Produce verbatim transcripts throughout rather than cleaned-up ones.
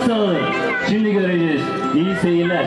nasıl alınır? Şimdi göreceğiz. İyi seyirler.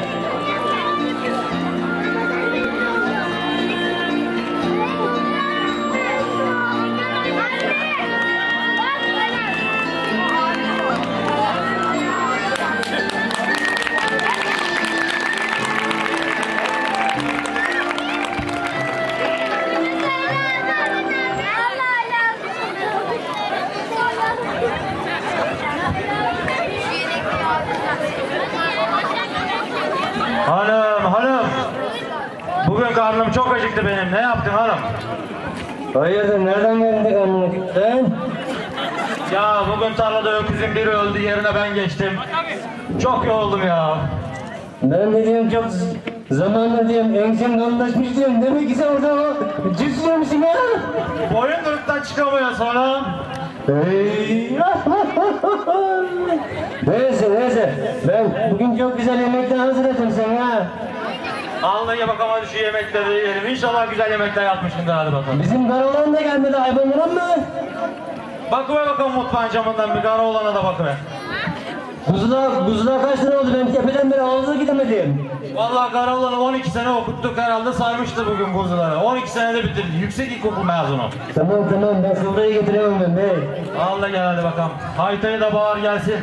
Hanım, hanım. Bugün karnım çok acıktı benim. Ne yaptın hanım? Hayırdır, nereden geldi karnın acıktı? Ya bugün tarlada öküzün biri öldü, yerine ben geçtim. Çok yoruldum ya. Ben de diyorum çok zamanla diyorum ensem kalınlaşmış diyorum. Demek ki sen orada o cüssüyormuşsun ya. Boyun kırıktan çıkamıyor sonra. Hey. Neyse neyse. Ben bugün çok güzel yemekler hazırladım sana. Alnına ye bakalım hadi şu yemekleri yiyelim. İnşallah güzel yemekler yapmışsındır, hadi bakalım. Bizim Karaoğlan da gelmedi hayvanlara mı? Bakıver bakalım mutfağın camından bir kara olana da bakıver. Buzluğa, buzluğa kaç lira oldu? Ben tepeden beri ağzına gidemedim. Vallahi kara olanı on iki sene okuttuk herhalde, saymıştır bugün buzları. on iki senede bitirdi. Yüksek ilkokul mezunu. Tamam tamam, ben sofrayı getiremem ben be. Al da gel hadi bakalım. Haytayı da bağır gelsin.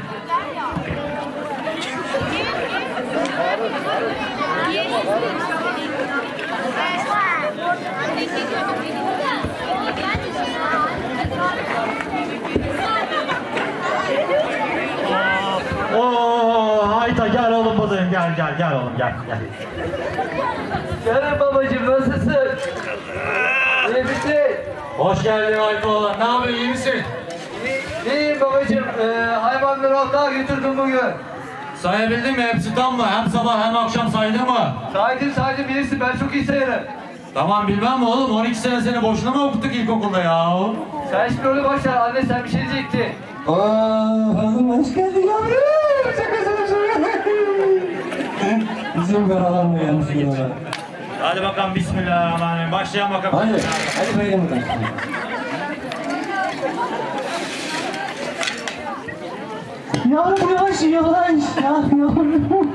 Oo, Hayta gel oğlum buradayım, gel gel gel oğlum gel gel. Canım babacığım, nasılsın? İyi misin? Hoş geldin Hayta oğlan. Ne yapıyorsun, iyi misin? İyiyim babacığım. Ee, hayvanları otluğa götürdüm bugün. Sayabildin mi? Hepsi tam mı? Hem sabah hem akşam saydın mı? Saydım saydım, birisi, ben çok iyi sayarım. Tamam bilmem mi oğlum? on iki sene seni boşuna mı okuttuk ilkokulda ya? Sen şimdi onu boş ver, anne sen bir şey diyecektin. Aaa hanım hoş geldin yavrum. Şakasını şöyle. Bizim Karaoğlan da yanlış yola. Hadi bakalım bismillahirrahmanirrahim. Başlayalım bakalım. Hadi, hadi bayram bakalım. Yavrum yavaş yavaş. Ah yavrum.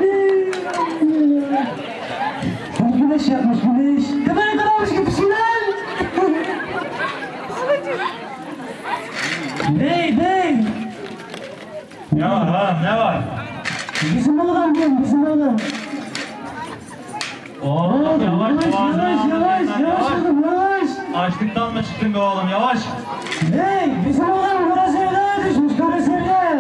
Güneş yapmış güneş. Temel kararmış gibi şeyler. Bey bey. Ne var ha? Ne var? Bizim oğlan diyorum, bizim oğlan. Oğlum yavaş Yavaş yavaş yavaş yavaş oğlum yavaş. Açlıktan mı çıktın be oğlum? Yavaş. Hey, bizim oğlan kara sevdaya düşmüş, kara sevdaya.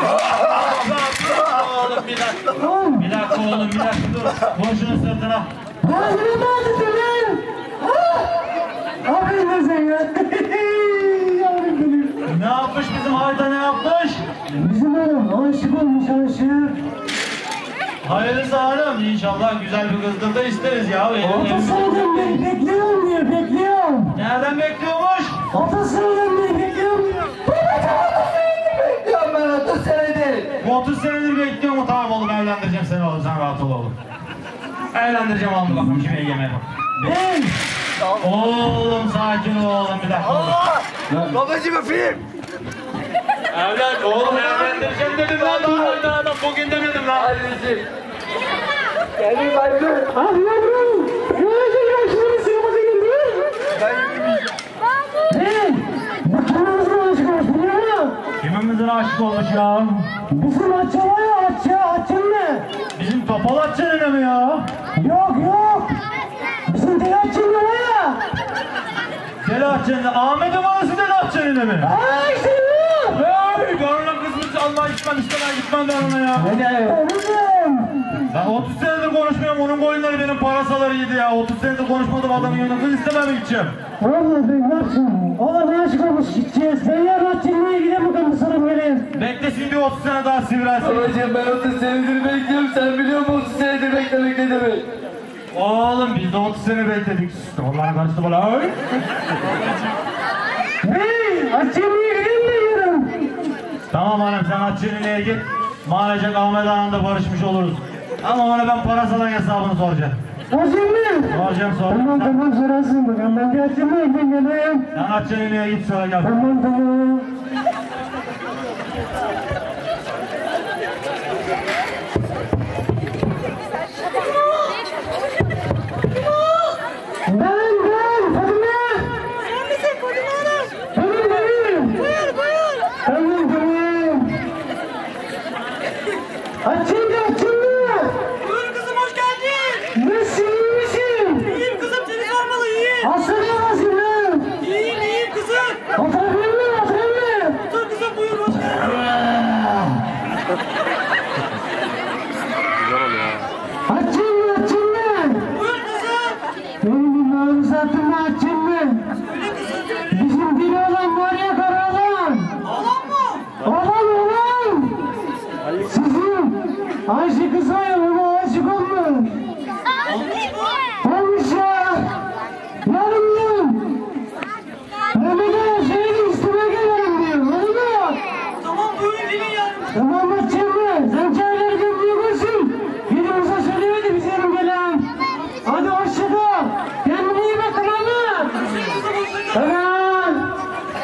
Oğlum bir dakika. Bir dakika oğlum, bir dakika dur. Vur şunu sırtına. Ağzını mı acıttın lan? Aferin lan sen ya. Yavrum benim. Ne yapmış bizim Hayta, ne yapmış? Bizim oğlan aşık olmuş, aşık. Hayırlısı hanım. İnşallah güzel bir kızdır da isteriz ya. Altı seneden beri bekliyorum diyor, bekliyorum. Nereden bekliyormuş? Altı seneden beri bekliyorum diyor. Bekliyorum ben otuz senedir. otuz senedir bekliyor mu? Tamam oğlum, evlendireceğim seni oğlum, sen rahat ol oğlum. Evlendireceğim oğlum, bakalım kime yemeğe bak. Ben. Oğlum sakin ol oğlum, bir dakika oğlum. Babacım öpeyim. Evlen oğlum, evlendireceğim dedim lan, daha daha da bugün demedim lan. Anneciğim. Gelin baybı. Ah yavrum. Yavaş yavaş şunu sinema senin. Ben yürümeyeceğim. Ne? Bu kimimizin aşık olmuş biliyor musun? Kimimizin aşık olmuş ya? Bizim Atça var ya, Atça, Atça'nın ne? Bizim topal Atça'nın mi ya? Yok yok. Bizim Deli Atça'nın var ya. Deli Atça'nın, Ahmet'in varası Deli Atça'nın mi? Aa işte bu. Hey, ben ona kızmış, Allah gitmem istemem, gitmem ben ona ya. Neden? Oğlum. Ben otuz senedir konuşmuyorum, onun koyunları benim parasalarıydı ya. otuz senedir konuşmadım, adamın yanına kız istemem gideceğim. Oğlum ben ne yapayım? Oğlum aşık olmuş gideceğiz. Ben yarın Atça'nın gidelim bakalım sana böyle. Beklesin diyor otuz sene daha sivrilsin. Babacığım ben otuz senedir bekliyorum. Sen biliyor musun otuz senedir beklemek ne demek? Oğlum biz de otuz sene bekledik. Onlara karıştı bana. Hey! Atça'ya gidelim mi yarın? Tamam hanım, sen Atçı'nın git. Maalesef Ahmet Ağa'nda barışmış oluruz. Ama ona ben parasalan hesabını soracağım. Soracağım mı? Soracağım soracağım. Tamam tamam sorarsın bakalım. Ben bir Atça'ya gideyim. Sen Atçı'nın git sonra gel. Tamam tamam. Açıldı açıldı. Buyur kızım, hoş geldin. Nasılsın iyi misin? İyiyim kızım, seni sormalı, iyiyim. Hastaneye nasılsın lan? İyiyim, iyiyim kızım. Oturabilir miyim oturabilir miyim? Otur kızım, buyur, hoş geldin. Açıldı açıldı. Buyur kızım. Benim maruzatımı açıldı. Söyle kızım, söyle. Bizim dili olan var ya karalan. Ağlan mı? Olan olan. Sizin Ayşe kız var ya ona aşık olmuş. Olmuş mu? Olmuş ya. Yarın Ramazan seni üstüme gelirim diyor. Oldu mu? Tamam, buyurun gelin yarın. Tamam açıldı. Sen çayları gönderiyorsun. Birimize söylemedi biz yarın gelen. Hadi hoşça kal. Kendine iyi bak tamam mı? Görüşürüz kızım, hoşça kal. Tamam.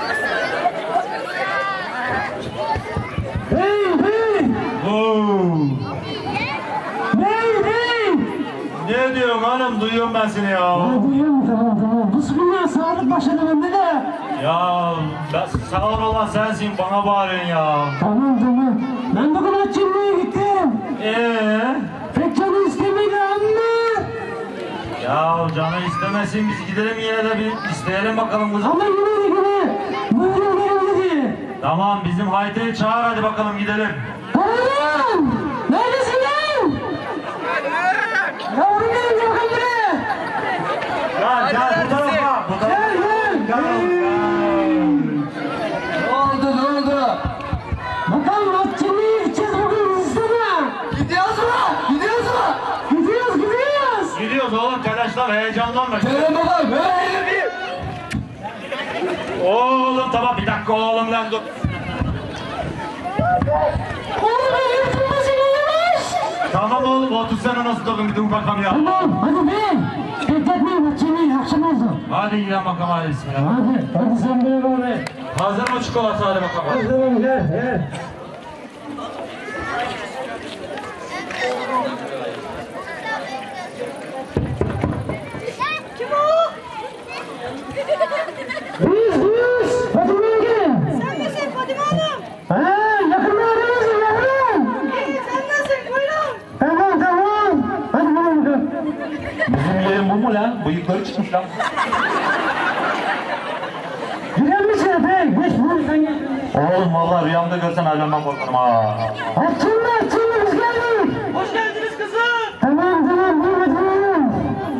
Hey hey. Oo. Hey hey. Ne diyorsun hanım? Duyuyorum ben seni ya. Ya duyuyorum tamam tamam. Bismillah sağlık başladı bende de. Ya ben, sağ olan sensin, bana bağırıyorsun ya. Tamam tamam. Ben bugün açılmaya gittim. Ee? Pek canı istemedi anne. Ya canı istemesin, biz gidelim yine de bir isteyelim bakalım kızım. Ama yine de yine. Buyurun gelin dedi. Tamam, bizim Hayte'yi çağır hadi bakalım gidelim. Karalan! Neredesin lan? Yavrum benim yok buraya. Gel gel bu tarafa. Bu tarafa. Gel gel. Gel. Ne oldu ne oldu? Bakalım açılmaya gideceğiz bugün isteme. Gidiyoruz mu? Gidiyoruz mu? Gidiyoruz gidiyoruz. Gidiyoruz oğlum, telaşlanma, heyecanlanma. Söyle bakalım, öyle bir. Oğlum tamam, bir dakika oğlum lan dur. Oğlum ben yırtılma seni yavaş. Tamam oğlum, otur sen nasıl dokun, bir dur bakalım ya. Tamam hadi be. Bekletmeyin açılmayı akşam oldu. Hadi gidelim bakalım, hadi bismillah. Hadi hadi sen beni böyle. Hazır mı çikolata, hadi bakalım. Hazırım gel gel. Kim o? Biz biz. Hadi gelin. Sen misin Fadime Hanım? Ha yakında arıyorsun yavrum. İyi, sen nasılsın? Buyurun. Tamam tamam. Hadi bakalım gel. Bizim yerin bu mu lan? Bıyıkları çıkmış lan. Girer misin efendim? Geç bunu sen gel. Oğlum vallahi rüyamda görsen alemden korkarım ha. Açılma açılma biz geldik. Hoş geldiniz kızım. Tamam tamam buyur hadi bakalım.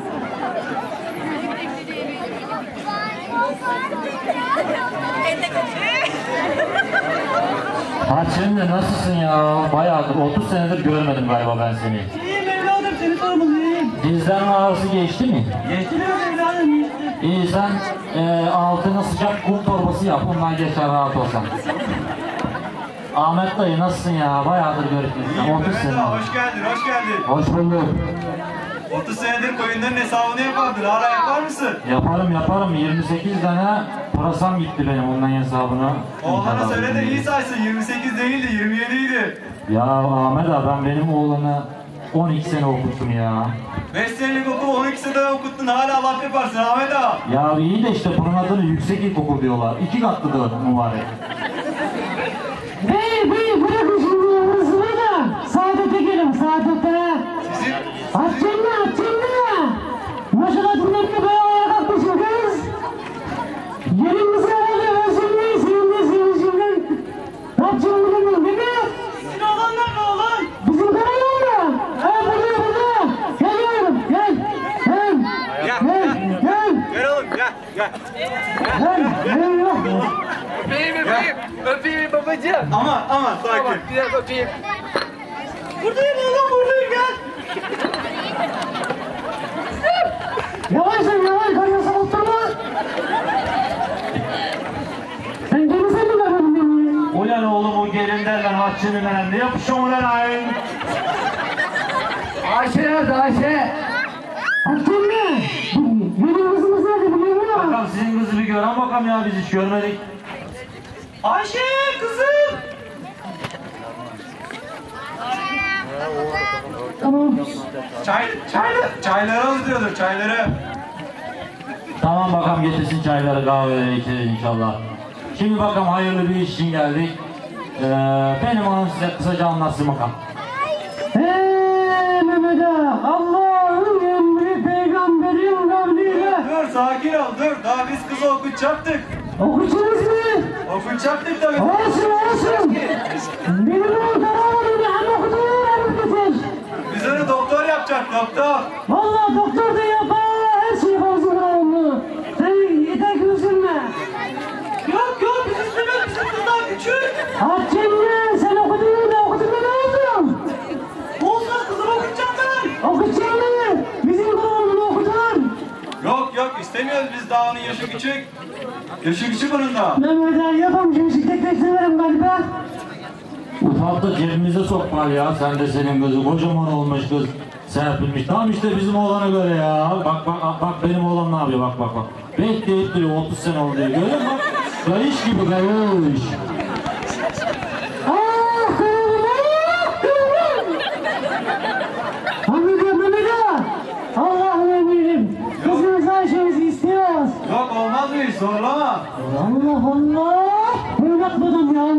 Ha şimdi nasılsın ya? Bayağıdır otuz senedir görmedim galiba ben seni. İyiyim evladım, seni sormalı, iyiyim. Dizlerin ağrısı geçti mi? Geçti biraz evladım, geçti. İyi sen e, altına sıcak kum torbası yap, ondan geçer rahat olsan. Ahmet dayı nasılsın ya? Bayağıdır görüşmüyorsun. otuz sene. Hoş geldin, hoş geldin. Hoş bulduk. otuz senedir koyunların hesabını yapardın. Hala yapar mısın? Yaparım yaparım. yirmi sekiz tane parasam gitti benim ondan hesabına. Oğlana söyle de iyi saysın. yirmi sekiz değildi, yirmi yedi idi. Ya Ahmet abi ben benim oğlanı on iki sene okuttum ya. beş senelik okul on iki sene okuttun. Hala laf yaparsın Ahmet ağa. Ya iyi de işte bunun adını yüksek ilkokul diyorlar. İki katlıdır mübarek. Bey bey bırakın şimdi yavrusu da. Saadete gelin saadete. Sizin Açılma açılma. Maşallah dinlemde bayağı ayağa kalkmışsın kız. Gelin bize herhalde özümleyin senin de sevinçinden. Açılma demeyin değil mi? Sizin oğlanlar ne oğlan? Bizim karalan mı? Ha burada burada. Gel yavrum gel. Gel. Gel. Gel. gel oğlum gel gel. Gel. Gel yok. Öpeyim öpeyim. Öpeyim babacığım. Aman aman sakin. Biraz öpeyim. Buradayım oğlum, buradayım, gel. Yavaş sen yavaş karıyorsan oturma. Sen gelirsen mi karın beni? Ulan oğlum o gelin derler haççının önünde. Ne yapışıyor ulan ayın? Ayşe nerede Ayşe? Açılma. Benim kızımız nerede biliyor musun? Bakalım sizin kızı bir gören bakalım ya, biz hiç görmedik. Ayşe kızım. Tamam. Çay, çayları, çayları alıyordur çayları. Tamam bakalım getirsin çayları kahveleri içeriz inşallah. Şimdi bakalım hayırlı bir iş için geldik. Ee, benim hanım size kısaca anlatsın bakalım. Allah'ın emri peygamberin kavliyle. Dur sakin ol dur. Daha biz kızı okutacaktık. Okuyacağız mı? Okutacaktık tabii. Olsun olsun. Benim oğul karamadı hem okuduğunu öğrenmektedir. Biz onu doktor yapacak doktor. Vallahi doktor da yapar, her şeyi bozulur oğlunu. Sen yeter ki üzülme. Yok yok biz istemez bizim kız daha küçük. Hatice'mle sen okuduğunu da okudun da ne oldun? Olsun kızımı okutacağım ben. Okuyacağım beni. Bizim oğlunu okudun. Yok yok istemiyoruz biz daha onun yaşı küçük. Yaşı küçük onun da. Mehmet Ali yapamcım bisikletle severim galiba. Ufakta cebimize sok bari ya. Sen de senin kızı. Kocaman olmuş kız. Serpilmiş. Tam işte bizim oğlana göre ya. Bak bak bak benim oğlan ne yapıyor bak bak bak. Bekleyip duruyor otuz sene oldu diye. Görüyor musun bak. Kayış gibi kayış. Ah kırıldım ah kırıldım. Hamide Mehmet Ali. Allah'ım eminim. Kızınız Ayşe'mizi istiyoruz. Yok olmaz mı hiç zorlama. Allah Allah. Böyle bakmadım ya.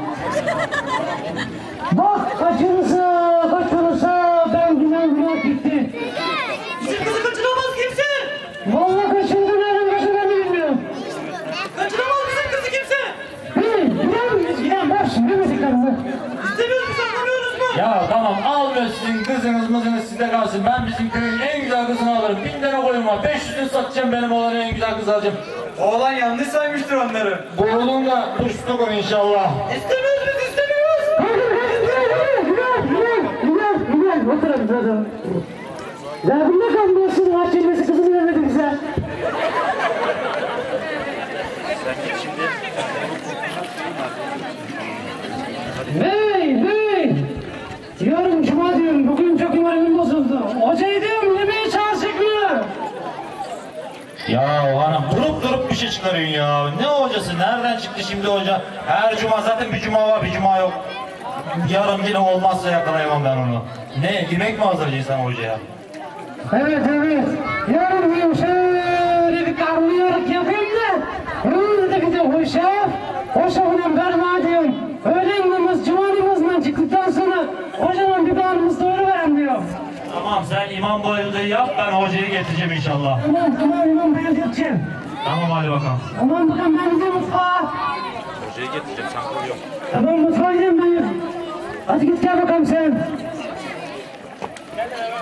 Bak kaçırırsa kaçırırsa ben gülen gülen gitti. Bizim kızı kaçıramaz kimse. Vallahi kaçırdı nereden kaçırdı bilmiyorum. Kaçıramaz bizim kızı kimse. Hey, gider miyiz? Gider boş. Ne müziklerinizi? İstemiyoruz biz anlamıyoruz mu? Ya tamam almıyor sizin kızınız mızınız sizde kalsın. Ben bizim köyün en güzel kızını alırım. Bin tane koyun var. beş yüzünü satacağım benim oğlanın en güzel kızı alacağım. Oğlan yanlış saymıştır onları. Bu oğlun da tuşluk onu inşallah. İstemiyoruz biz istemiyoruz. Güler, güler, güler, güler. Oturun zaten. Ya bu ne kalmıyorsun? Hacimesi kızını vermedi bize. Hey, hey! Diyorum cuma diyorum, bugün çok moralim bozuldu. Hocayı diyorum, yemeğe çalışıklı. Ya hanım durup durup bir şey çıkarıyorsun ya. Ne hocası? Nereden çıktı şimdi hoca? Her cuma zaten bir cuma var bir cuma yok. Yarın yine olmazsa yakalayamam ben onu. Ne? Yemek mi hazırlayacaksın sen hocaya? Evet, evet. Yarın diyorum şöyle bir karnıyarık yapayım da. Önünde de bir de hoşaf. Hoşafına berma diyorum. Öğlen namaz, cuma namazından çıktıktan sonra hocadan bir karnımız doyuruverem diyor. Tamam sen imam bayıldığı yap ben hocayı getireceğim inşallah. Tamam, tamam, imam ben yapacağım. Tamam hadi bakalım. Tamam bakalım ben gidiyorum mutfağa. Hocayı getireceğim sen koruyor. Tamam mutfağa gidelim ben. Hadi git gel bakalım sen. Gel beraber.